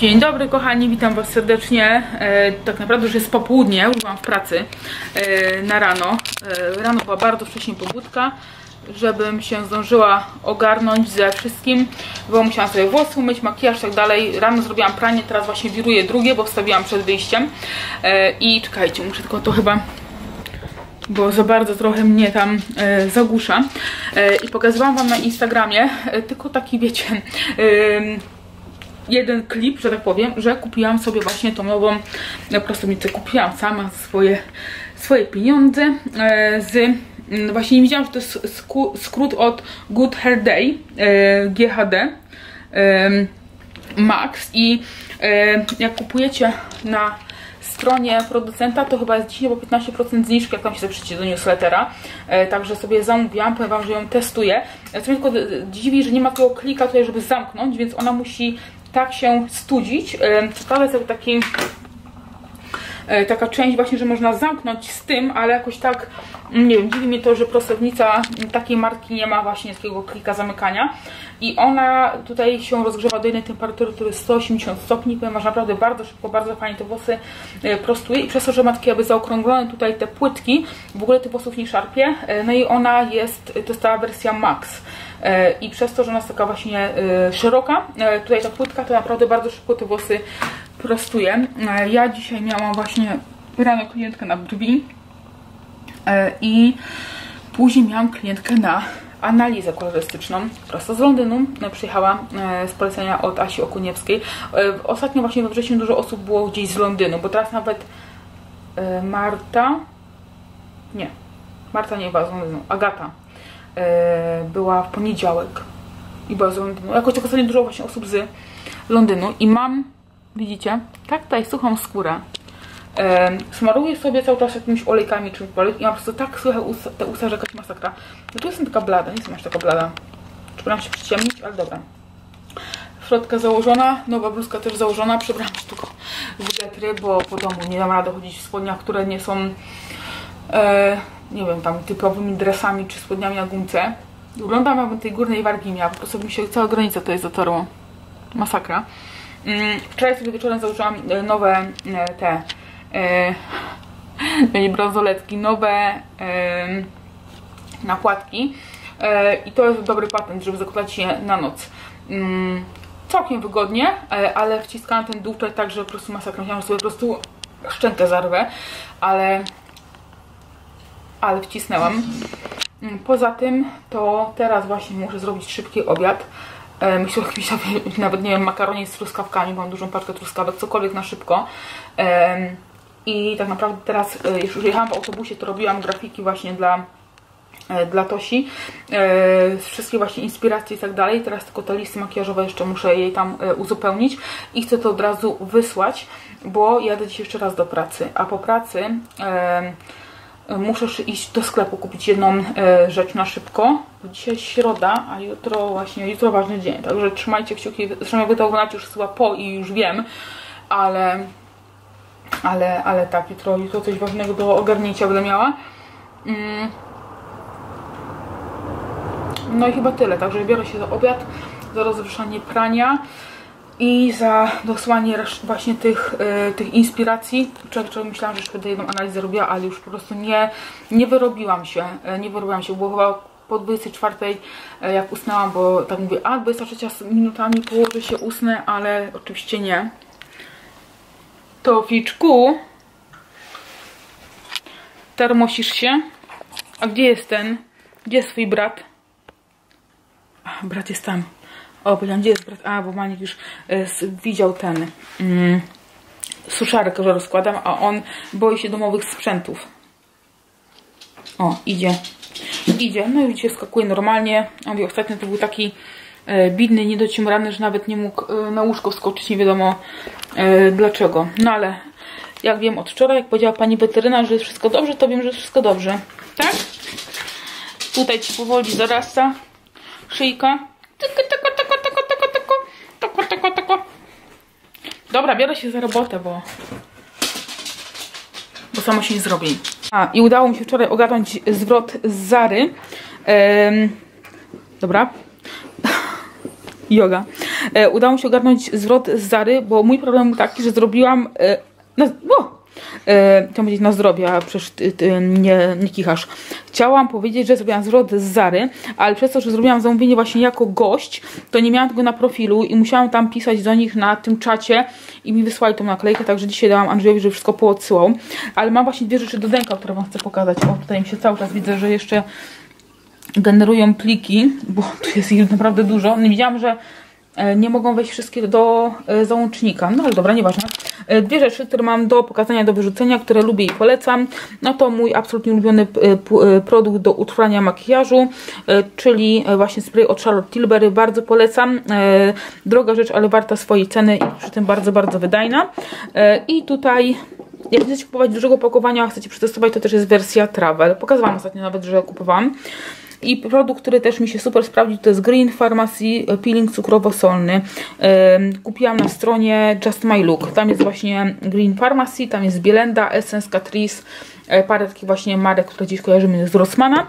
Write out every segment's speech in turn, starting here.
Dzień dobry kochani, witam was serdecznie. Tak naprawdę już jest popołudnie, już byłam w pracy na rano. Rano była bardzo wcześnie pobudka, żebym się zdążyła ogarnąć ze wszystkim, bo musiałam sobie włosy umyć, makijaż i tak dalej. Rano zrobiłam pranie, teraz właśnie wiruję drugie, bo wstawiłam przed wyjściem. I czekajcie, muszę tylko to chyba, bo za bardzo trochę mnie tam zagłusza. I pokazywałam wam na Instagramie tylko taki, wiecie, jeden klip, że tak powiem, że kupiłam sobie właśnie tą nową prostownicę. Kupiłam sama swoje pieniądze właśnie nie wiedziałam, że to jest skrót od Good Hair Day, GHD Max. I jak kupujecie na stronie producenta, to chyba jest 10 albo 15% zniżki, jak tam się zapiszecie do newslettera. Także sobie zamówiłam, powiem wam, że ją testuję. Co mnie tylko dziwi, że nie ma tego klika tutaj, żeby zamknąć, więc ona musi tak się studzić. Co prawda jest taka część właśnie, że można zamknąć z tym, ale jakoś tak, nie wiem, dziwi mnie to, że prostownica takiej marki nie ma właśnie takiego klika zamykania. I ona tutaj się rozgrzewa do jednej temperatury, który jest 180 stopni. Powiem, że naprawdę bardzo szybko, bardzo fajnie te włosy prostuje. I przez to, że ma takie jakby zaokrąglone tutaj te płytki, w ogóle tych włosów nie szarpie. No i ona jest, to jest ta wersja Max. I przez to, że ona jest taka właśnie szeroka, tutaj ta płytka, to naprawdę bardzo szybko te włosy prostuje. Ja dzisiaj miałam właśnie rano klientkę na brwi i później miałam klientkę na analizę kolorystyczną prosto z Londynu. Przyjechała z polecenia od Asi Okuniewskiej. Ostatnio właśnie we wrześniu dużo osób było gdzieś z Londynu, bo teraz nawet Marta nie była z Londynu, Agata była w poniedziałek i była z Londynu. Jakoś tak ostatnio dużo właśnie osób z Londynu i mam, widzicie, tak tutaj suchą skórę. Smaruję sobie cały czas jakimiś olejkami czymkolwiek i mam po prostu tak suche te usta, że jakaś masakra. No tu jestem taka blada, nie jestem aż taka blada. Czy powinnam się przyciemnić, ale dobra. Środka założona, nowa bluzka też założona. Przebrałam się tylko w getry, bo po domu nie dam rady chodzić w spodniach, które nie są nie wiem, tam typowymi dresami czy spodniami na gumce. Wyglądam, jakbym tej górnej wargi miała. Po prostu mi się cała granica to jest zatarło. Masakra. Wczoraj sobie wieczorem założyłam nowe te bransoletki, nowe nakładki. I to jest dobry patent, żeby zakładać je na noc. Całkiem wygodnie, ale wciskałam ten dół tak, że po prostu masakra. Myślałam, że sobie po prostu szczękę zarwę, ale wcisnęłam. Poza tym to teraz właśnie muszę zrobić szybki obiad. Myślę o jakimś nawet, nie wiem, makaronie z truskawkami, mam dużą paczkę truskawek, cokolwiek na szybko. I tak naprawdę teraz, już jechałam w autobusie, to robiłam grafiki właśnie dla Tosi. Wszystkie właśnie inspiracje i tak dalej. Teraz tylko te listy makijażowe jeszcze muszę jej tam uzupełnić. I chcę to od razu wysłać, bo jadę dzisiaj jeszcze raz do pracy. A po pracy muszę iść do sklepu, kupić jedną rzecz na szybko. Dzisiaj środa, a jutro ważny dzień. Także trzymajcie kciuki. Zresztą jakby to oglądać już chyba i już wiem. Ale tak, jutro coś ważnego do ogarnięcia będę miała. No i chyba tyle. Także biorę się za obiad, za rozruszanie prania i za dosłanie właśnie tych inspiracji. Wczoraj myślałam, że już wtedy jedną analizę robiła, ale już po prostu nie wyrobiłam się. Było chyba po 24, jak usnęłam, bo tak mówię, 23 minutami położę się, usnę, ale oczywiście nie. Toficzku, termosisz się? A gdzie jest ten? Gdzie jest twój brat? Ach, brat jest tam. O, powiedziałam, gdzie jest brat? A, bo Maniek już widział ten suszarkę, że rozkładam, a on boi się domowych sprzętów. O, idzie. No i widzicie, skakuje normalnie. On wie, ostatnio to był taki bidny, niedociumrany, że nawet nie mógł na łóżko wskoczyć, nie wiadomo dlaczego. No ale jak wiem od wczoraj, jak powiedziała pani weterynarz, że jest wszystko dobrze, to wiem, że jest wszystko dobrze. Tak? Tutaj ci powoli zarasta szyjka. Dobra, biorę się za robotę, bo samo się nie zrobi. I udało mi się wczoraj ogarnąć zwrot z Zary. Dobra. Yoga. Udało mi się ogarnąć zwrot z Zary, bo mój problem był taki, że zrobiłam... chciałam powiedzieć na zdrowie, a przecież ty nie kichasz. Chciałam powiedzieć, że zrobiłam zwrot z Zary, ale przez to, że zrobiłam zamówienie właśnie jako gość, to nie miałam tego na profilu i musiałam tam pisać do nich na tym czacie i mi wysłali tą naklejkę, także dzisiaj dałam Andrzejowi, żeby wszystko poodsyłał. Ale mam właśnie dwie rzeczy do Denka, które wam chcę pokazać. O, tutaj mi się cały czas widzę, że jeszcze generują pliki, bo tu jest ich naprawdę dużo. Nie widziałam, że nie mogą wejść wszystkie do załącznika. No ale dobra, nieważne. Dwie rzeczy, które mam do pokazania, do wyrzucenia, które lubię i polecam. No to mój absolutnie ulubiony produkt do utrwalania makijażu, czyli właśnie spray od Charlotte Tilbury. Bardzo polecam. Droga rzecz, ale warta swojej ceny i przy tym bardzo, bardzo wydajna. I tutaj, jak chcecie kupować dużego opakowania, chcecie przetestować, to też jest wersja Travel. Pokazałam ostatnio nawet, że kupowałam. I produkt, który też mi się super sprawdził, to jest Green Pharmacy Peeling cukrowo-solny. Kupiłam na stronie Just My Look. Tam jest właśnie Green Pharmacy, tam jest Bielenda, Essence, Catrice, parę takich właśnie marek, które dziś kojarzymy z Rossmana.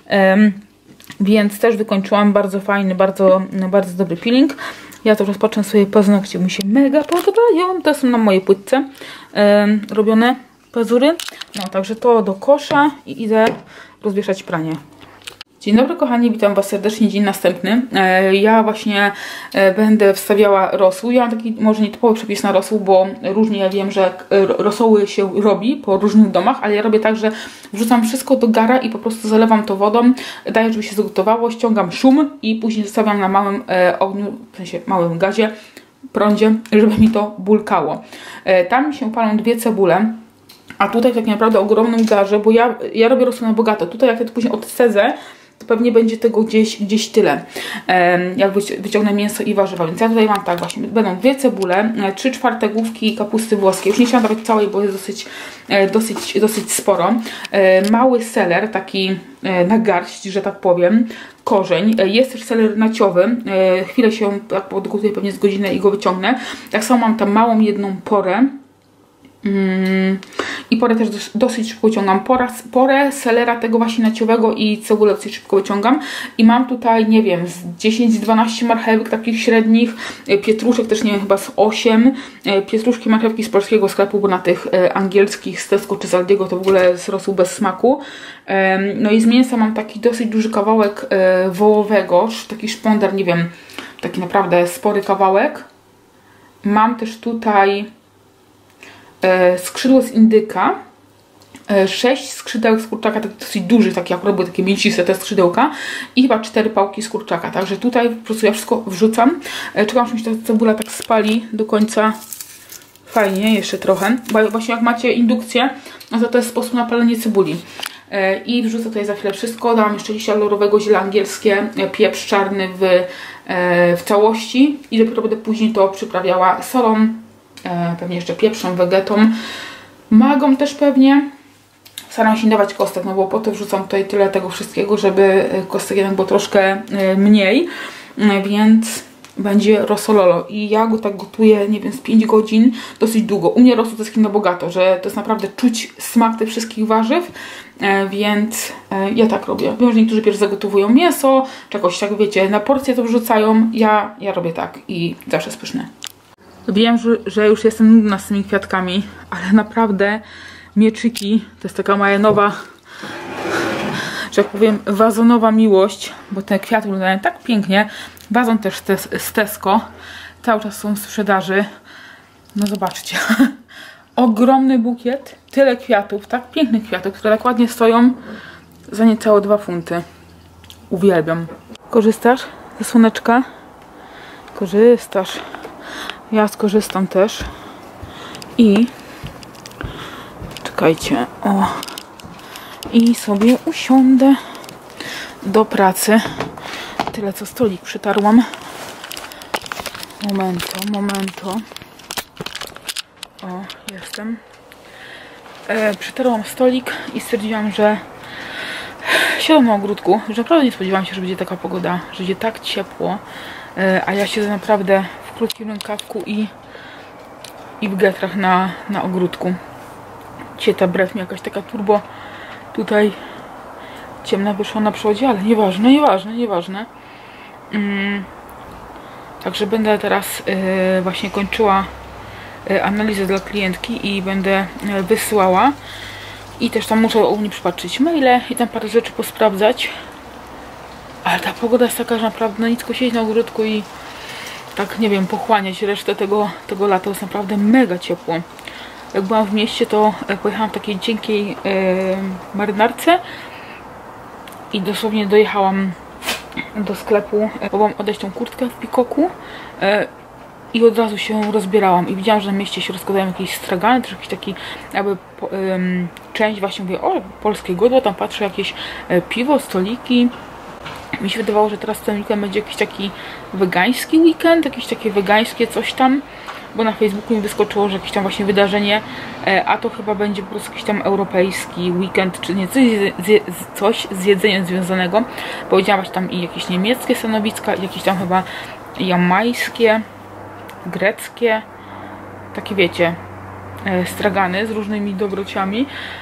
Więc też wykończyłam. Bardzo fajny, bardzo dobry peeling. Ja to rozpatrzę swoje paznokcie, mi się mega podobają. To są na mojej płytce robione pazury. No, także to do kosza i idę rozwieszać pranie. Dzień dobry kochani, witam was serdecznie, dzień następny. Ja właśnie będę wstawiała rosół. Ja mam taki może nietypowy przepis na rosół, bo różnie ja wiem, że rosoły się robi po różnych domach, ale ja robię tak, że wrzucam wszystko do gara i po prostu zalewam to wodą, daję, żeby się zagotowało, ściągam szum i później zostawiam na małym ogniu, w sensie małym gazie, prądzie, żeby mi to bulkało. Tam mi się palą dwie cebule. A tutaj tak naprawdę ogromnym garze, bo ja robię rosół na bogato. Tutaj jak ja to później odsadzę, to pewnie będzie tego gdzieś tyle. Jak wyciągnę mięso i warzywa. Więc ja tutaj mam tak właśnie. Będą dwie cebule, 3/4 główki kapusty włoskiej. Już nie chciałam dawać całej, bo jest dosyć sporo. Mały seler, taki na garść, że tak powiem. Korzeń. Jest też seler naciowy. Chwilę się podgotuję, pewnie z godzinę i go wyciągnę. Tak samo mam tam małą jedną porę. I porę też dosyć szybko wyciągam. Porę selera tego właśnie naciowego i cebulę dosyć szybko wyciągam. I mam tutaj, nie wiem, z 10-12 marchewek takich średnich. Pietruszek też, nie wiem, chyba z 8. Pietruszki, marchewki z polskiego sklepu, bo na tych angielskich z Tesco czy z Aldiego to w ogóle z rosół bez smaku. No i z mięsa mam taki dosyć duży kawałek wołowego, taki szponder, nie wiem, taki naprawdę spory kawałek. Mam też tutaj skrzydło z indyka, 6 skrzydełek z kurczaka, tak dosyć duży, takie akurat były takie mięsiste te skrzydełka i chyba 4 pałki z kurczaka, także tutaj po prostu ja wszystko wrzucam. Czekam, aż mi się ta cebula tak spali do końca fajnie, jeszcze trochę, bo właśnie jak macie indukcję, no to jest sposób na palenie cebuli. I wrzucę tutaj za chwilę wszystko, dałam jeszcze liścia laurowego, ziele angielskie, pieprz czarny w całości i dopiero będę później to przyprawiała solą, pewnie jeszcze pieprzem, wegetą, magą też pewnie. Staram się nie dawać kostek, no bo po to wrzucam tutaj tyle tego wszystkiego, żeby kostek jednak było troszkę mniej, więc będzie rosololo. I ja go tak gotuję, nie wiem, z 5 godzin, dosyć długo. U mnie rosół to jest na bogato, że to jest naprawdę czuć smak tych wszystkich warzyw, więc ja tak robię. Wiem, że niektórzy pierwszy zagotowują mięso, czegoś tak, wiecie, na porcję to wrzucają. Ja robię tak i zawsze jest pyszne. Wiem, że już jestem nudna z tymi kwiatkami, ale naprawdę mieczyki to jest taka moja nowa, że jak powiem, wazonowa miłość, bo te kwiaty wyglądają tak pięknie. Wazon też z Tesco, cały czas są w sprzedaży. No zobaczcie, ogromny bukiet, tyle kwiatów, tak pięknych kwiatów, które tak ładnie stoją za niecałe 2 funty. Uwielbiam. Korzystasz ze słoneczka? Korzystasz. Ja skorzystam też i czekajcie, o, i sobie usiądę do pracy. Tyle co stolik przytarłam. Momento. O, jestem. Przytarłam stolik i stwierdziłam, że siadam na ogródku, że naprawdę nie spodziewałam się, że będzie taka pogoda, że będzie tak ciepło, a ja siedzę naprawdę w krótkim rękawku i w getrach na ogródku. Dzisiaj ta brew mi jakaś taka turbo tutaj ciemna wyszła na przodzie, ale nieważne. Także będę teraz właśnie kończyła analizę dla klientki i będę wysyłała. I też tam muszę u mnie przypatrzyć maile i tam parę rzeczy posprawdzać. Ale ta pogoda jest taka, że naprawdę na nicko siedzieć na ogródku i tak, nie wiem, pochłaniać resztę tego lata. Jest naprawdę mega ciepło. Jak byłam w mieście, to pojechałam w takiej cienkiej marynarce i dosłownie dojechałam do sklepu, próbowałam oddać tą kurtkę w Pikoku i od razu się rozbierałam i widziałam, że na mieście się rozkładają jakieś stragany, też jakiś taki jakby część, właśnie mówię, o, polskie godło, tam patrzę, jakieś piwo, stoliki. Mi się wydawało, że teraz ten weekend będzie jakiś taki wegański weekend, jakieś takie wegańskie coś tam, bo na Facebooku mi wyskoczyło, że jakieś tam właśnie wydarzenie, a to chyba będzie po prostu jakiś tam europejski weekend, czy nie, coś z jedzeniem związanego, bo widziałam właśnie tam i jakieś niemieckie stanowiska, i jakieś tam chyba jamańskie, greckie, takie wiecie, stragany z różnymi dobrociami,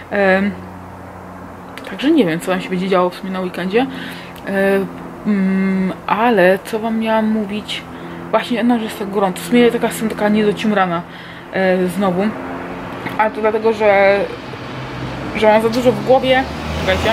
także nie wiem, co tam się będzie działo w sumie na weekendzie, ale co wam miałam mówić? Właśnie, no, że jest tak gorąco. W sumie jestem taka niedociumrana znowu. Ale to dlatego, że mam za dużo w głowie, czekajcie,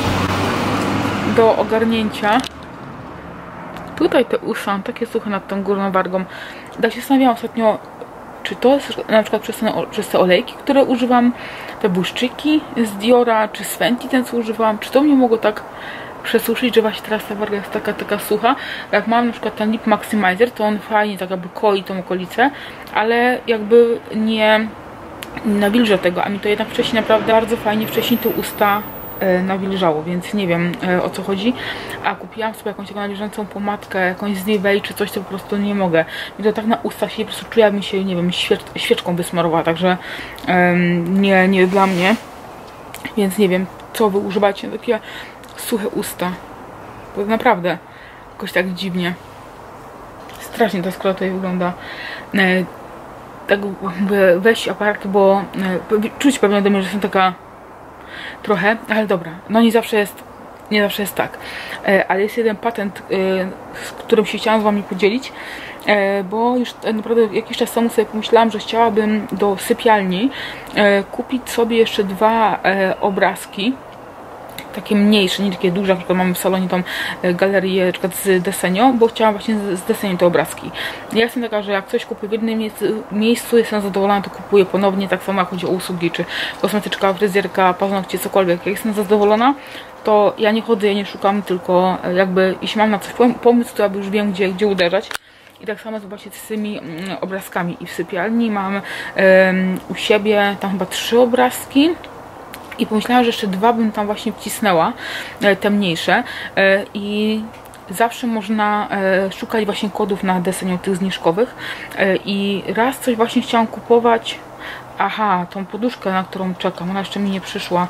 do ogarnięcia. Tutaj te uszy mam takie suche nad tą górną wargą. Tak się zastanawiałam ostatnio, czy to jest na przykład przez te olejki, które używam, te błyszczyki z Diora, czy z Fenty ten, co używałam, czy to mnie mogło tak przesuszyć, że właśnie teraz ta warga jest taka sucha. Jak mam na przykład ten Lip Maximizer, to on fajnie tak jakby koi tą okolicę, ale jakby nie nawilża tego, a mi to jednak wcześniej naprawdę bardzo fajnie wcześniej te usta nawilżało, więc nie wiem o co chodzi. A kupiłam sobie jakąś taką nawilżącą pomadkę, jakąś z Nivei czy coś, to po prostu nie mogę. Mi to tak na ustach się po prostu czuję, jakbym się, nie wiem, świeczką wysmarowała, także nie dla mnie. Więc nie wiem, co wy używacie, takie suche usta. To naprawdę jakoś tak dziwnie. Strasznie ta skóra tutaj wygląda. Tak weź aparat, bo czuć pewnie ode mnie, że jestem taka trochę, ale dobra. No nie zawsze jest tak. Ale jest jeden patent, z którym się chciałam z wami podzielić, bo już naprawdę jakiś czas temu sobie pomyślałam, że chciałabym do sypialni kupić sobie jeszcze 2 obrazki. Takie mniejsze, nie takie duże, na przykład mamy w salonie tą galerię na przykład z Desenio, bo chciałam właśnie z Desenio te obrazki. Ja jestem taka, że jak coś kupię w jednym miejscu, jestem zadowolona, to kupuję ponownie, tak samo jak chodzi o usługi, czy kosmetyczka, fryzjerka, paznokcie, cokolwiek. Jak jestem zadowolona, to ja nie chodzę, ja nie szukam, tylko jakby jeśli mam na coś pomysł, to ja już wiem, gdzie uderzać. I tak samo zobaczcie z tymi obrazkami. I w sypialni mam u siebie tam chyba 3 obrazki. I pomyślałam, że jeszcze 2 bym tam właśnie wcisnęła, te mniejsze. I zawsze można szukać właśnie kodów na Desenio tych zniżkowych. I raz coś właśnie chciałam kupować. Aha, tą poduszkę, na którą czekam, ona jeszcze mi nie przyszła.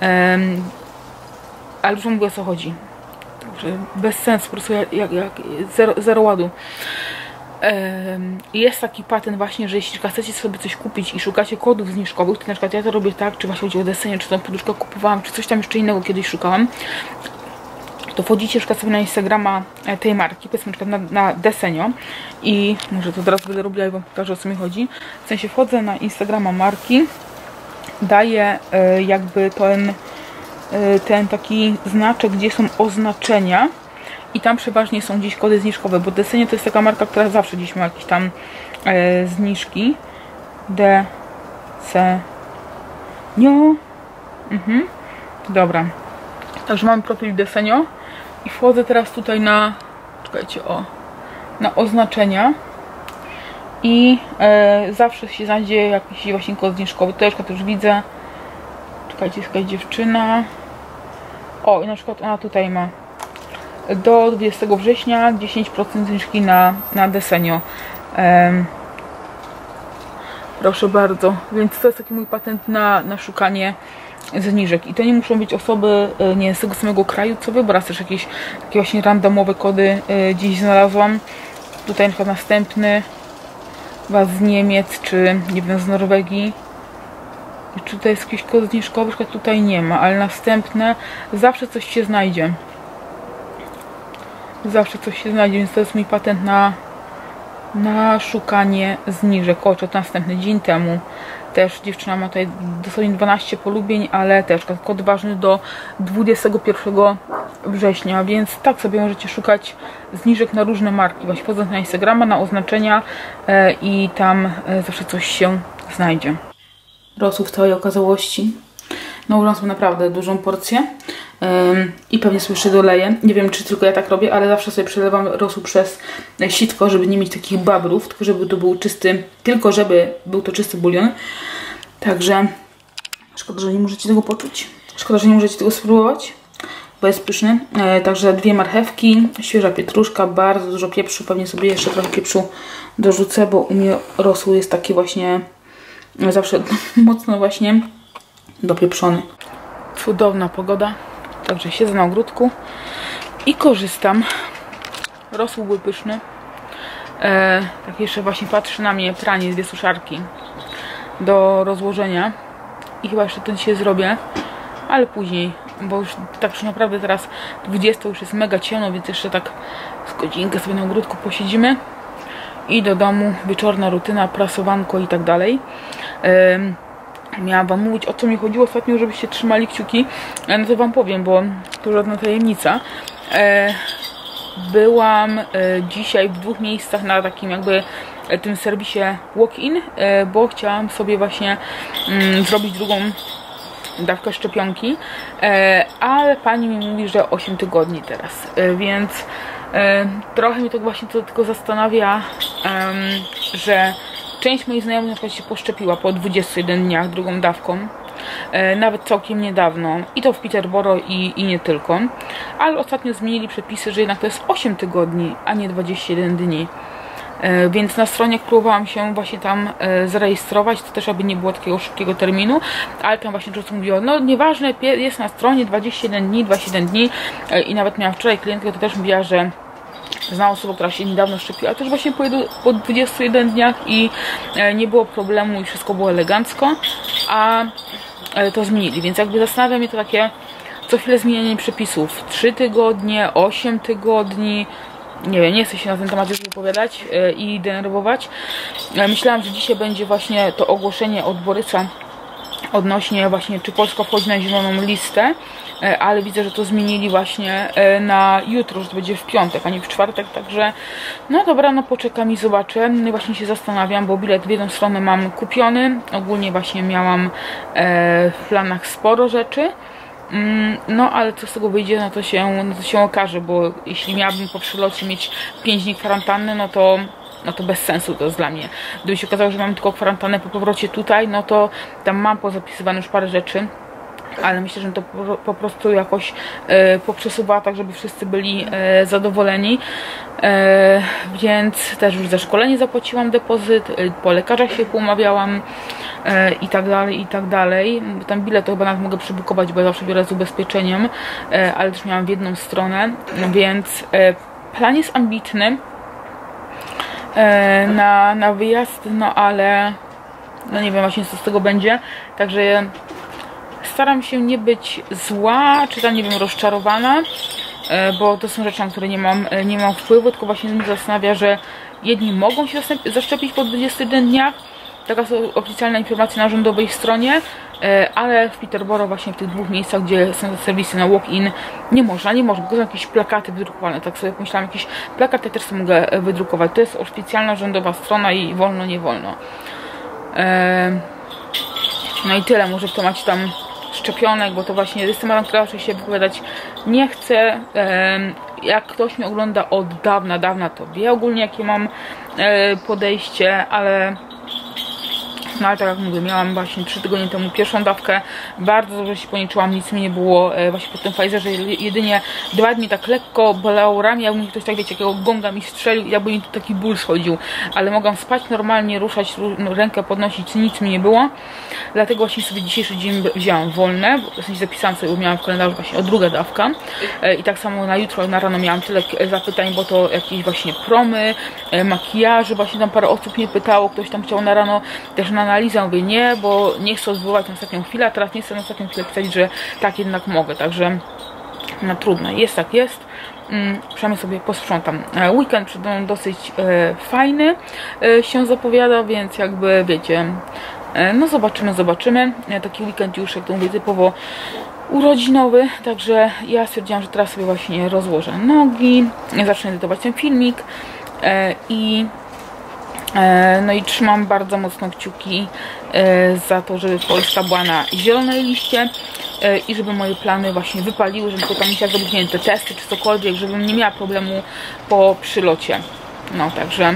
Ale już mówię, o co chodzi. Także bez sensu, po prostu jak zero ładu. Jest taki patent właśnie, że jeśli chcecie sobie coś kupić i szukacie kodów zniżkowych, to na przykład ja to robię tak, czy właśnie chodzi o Desenio, czy tą poduszkę kupowałam, czy coś tam jeszcze innego kiedyś szukałam, to wchodzicie sobie na Instagrama tej marki, powiedzmy na przykład na Desenio i może to teraz będę robiła i wam pokażę, o co mi chodzi. W sensie wchodzę na Instagrama marki, daję jakby ten taki znaczek, gdzie są oznaczenia. I tam przeważnie są gdzieś kody zniżkowe, bo Desenio to jest taka marka, która zawsze gdzieś ma jakieś tam zniżki. Desenio. Dobra. Także mam profil Desenio i wchodzę teraz tutaj na, czekajcie, na oznaczenia i zawsze się znajdzie jakiś właśnie kod zniżkowy. To już widzę. Czekajcie, jest jakaś dziewczyna. O, i na przykład ona tutaj ma do 20 września 10% zniżki na Desenio. Proszę bardzo. Więc to jest taki mój patent na szukanie zniżek. I to nie muszą być osoby nie z tego samego kraju co wy, bo raz też jakieś takie właśnie randomowe kody gdzieś znalazłam. Tutaj na przykład następny was z Niemiec, czy nie wiem, z Norwegii. I czy tutaj jest jakiś kod zniżkowy? Na przykład tutaj nie ma, ale następne zawsze coś się znajdzie. Zawsze coś się znajdzie, więc to jest mój patent na szukanie zniżek. O, to następny dzień temu. Też dziewczyna ma tutaj dosłownie 12 polubień, ale też kod ważny do 21 września, więc tak sobie możecie szukać zniżek na różne marki. Właśnie wchodząc na Instagrama, na oznaczenia i tam zawsze coś się znajdzie. Rosół w całej okazałości. Nałożyłam sobie naprawdę dużą porcję i pewnie sobie jeszcze doleję. Nie wiem, czy tylko ja tak robię, ale zawsze sobie przelewam rosół przez sitko, żeby nie mieć takich babrów, tylko żeby to był czysty, tylko żeby był to czysty bulion. Także szkoda, że nie możecie tego poczuć. Szkoda, że nie możecie tego spróbować, bo jest pyszny. Także 2 marchewki, świeża pietruszka, bardzo dużo pieprzu. Pewnie sobie jeszcze trochę pieprzu dorzucę, bo u mnie rosół jest taki właśnie zawsze mocno właśnie dopieprzony. Cudowna pogoda, także siedzę na ogródku i korzystam. Rosół był pyszny. Tak jeszcze właśnie patrzy na mnie pranie, 2 suszarki do rozłożenia i chyba jeszcze to dzisiaj zrobię, ale później, bo już tak już naprawdę teraz 20 już jest mega ciemno, więc jeszcze tak z godzinkę sobie na ogródku posiedzimy i do domu, wieczorna rutyna, prasowanko i tak dalej. Miałam wam mówić, o co mi chodziło ostatnio, żebyście trzymali kciuki. No to wam powiem, bo to żadna tajemnica. Byłam dzisiaj w 2 miejscach na takim jakby tym serwisie walk-in, bo chciałam sobie właśnie zrobić drugą dawkę szczepionki, ale pani mi mówi, że 8 tygodni teraz, więc trochę mnie to właśnie to tylko zastanawia, że część moich znajomych na przykład się poszczepiła po 21 dniach drugą dawką, nawet całkiem niedawno, i to w Peterborough i nie tylko, ale ostatnio zmienili przepisy, że jednak to jest 8 tygodni, a nie 21 dni. Więc na stronie, jak próbowałam się właśnie tam zarejestrować, to też aby nie było takiego szybkiego terminu, ale tam właśnie często mówiło, no nieważne, jest na stronie 21 dni i nawet miałam wczoraj klientkę, to też mówiła, że zna osobę, która się niedawno szczepiła, też właśnie po 21 dniach i nie było problemu i wszystko było elegancko, a to zmienili, więc jakby zastanawia mnie to takie co chwilę zmienianie przepisów, 3 tygodnie, 8 tygodni, nie wiem, nie chcę się na ten temat już wypowiadać i denerwować. Myślałam, że dzisiaj będzie właśnie to ogłoszenie od Borysa odnośnie właśnie, czy Polska wchodzi na zieloną listę, ale widzę, że to zmienili właśnie na jutro, że to będzie w piątek, a nie w czwartek, także no dobra, no poczekam i zobaczę. No i właśnie się zastanawiam, bo bilet w jedną stronę mam kupiony, ogólnie właśnie miałam w planach sporo rzeczy. No ale co z tego wyjdzie, no to się okaże, bo jeśli miałabym po przylocie mieć 5 dni kwarantanny, no to bez sensu to jest dla mnie. Gdyby się okazało, że mam tylko kwarantannę po powrocie tutaj, no to tam mam pozapisywane już parę rzeczy, ale myślę, że to po prostu jakoś poprzesuwała tak, żeby wszyscy byli zadowoleni. Więc też już za szkolenie zapłaciłam depozyt, po lekarzach się poumawiałam i tak dalej, i tak dalej. Tam bilet to chyba nawet mogę przybukować, bo ja zawsze biorę z ubezpieczeniem, ale też miałam w jedną stronę, więc plan jest ambitny na wyjazd, no ale no nie wiem właśnie co z tego będzie, także staram się nie być zła, czy tam nie wiem rozczarowana, bo to są rzeczy, na które nie mam wpływu, tylko właśnie mnie zastanawia, że jedni mogą się zaszczepić po 21 dniach, taka są oficjalna informacja na rządowej stronie, ale w Peterborough właśnie w tych 2 miejscach, gdzie są te serwisy na walk-in, nie można, bo są jakieś plakaty wydrukowane, tak sobie pomyślałam, jakieś plakaty też sobie mogę wydrukować, to jest oficjalna rządowa strona i wolno, nie wolno. No i tyle, może w temacie tam szczepionek, bo to właśnie z tematem, która raczej się wypowiadać nie chcę. Jak ktoś mnie ogląda od dawna, to wie ogólnie jakie mam podejście, ale no ale tak jak mówię, miałam właśnie 3 tygodnie temu pierwszą dawkę, bardzo dobrze się poniczyłam, nic mi nie było właśnie po tym Pfizerze, jedynie 2 dni tak lekko bolało ramię, jakby mi ktoś tak wiecie, jakiego gonga mi strzelił, jakby mi taki ból schodził, ale mogłam spać normalnie, ruszać, rękę podnosić, nic mi nie było, dlatego właśnie sobie dzisiejszy dzień wzięłam wolne, w sensie zapisałam sobie, bo miałam w kalendarzu właśnie o 2. dawka i tak samo na jutro, na rano miałam tyle zapytań, bo to jakieś właśnie promy, makijaże, właśnie tam parę osób mnie pytało, ktoś tam chciał na rano też na analizę, mówię nie, bo nie chcę odwołać na ostatnią chwilę, a teraz nie chcę na ostatnią chwilę pisać, że tak jednak mogę, także no trudno, jest tak jest, przynajmniej sobie posprzątam. Weekend przed mną dosyć fajny się zapowiada, więc jakby wiecie, no zobaczymy. Taki weekend już, jak to mówię, typowo urodzinowy, także ja stwierdziłam, że teraz sobie właśnie rozłożę nogi, zacznę edytować ten filmik no i trzymam bardzo mocno kciuki za to, żeby Polska była na zielonej liście i żeby moje plany właśnie wypaliły, żeby tylko tam musiała zrobić, nie wiem, te testy czy cokolwiek, żebym nie miała problemu po przylocie. No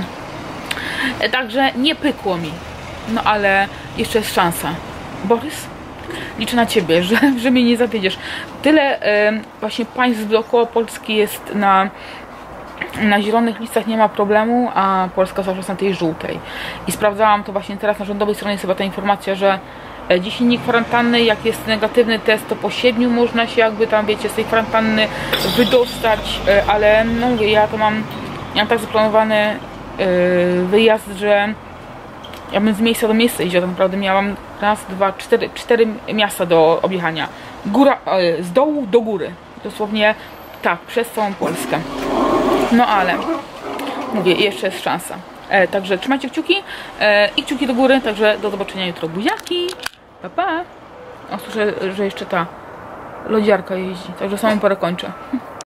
także nie pykło mi, no ale jeszcze jest szansa. Borys? Liczę na ciebie, że mnie nie zawiedziesz. Tyle właśnie państw dookoła Polski jest na zielonych listach, nie ma problemu, a Polska zawsze jest na tej żółtej. I sprawdzałam to właśnie teraz na rządowej stronie, jest chyba ta informacja, że 10 dni kwarantanny, jak jest negatywny test, to po 7 można się jakby tam, wiecie, z tej kwarantanny wydostać, ale no mówię, ja mam tak zaplanowany wyjazd, że ja bym z miejsca do miejsca jeździła, tak naprawdę miałam raz, dwa, cztery miasta do objechania. Z dołu do góry. Dosłownie tak, przez całą Polskę. No ale mówię, jeszcze jest szansa. Także trzymajcie kciuki i kciuki do góry. Także do zobaczenia jutro. Buziaki. Pa, pa. O, słyszę, że jeszcze ta lodziarka jeździ. Także samą porę kończę.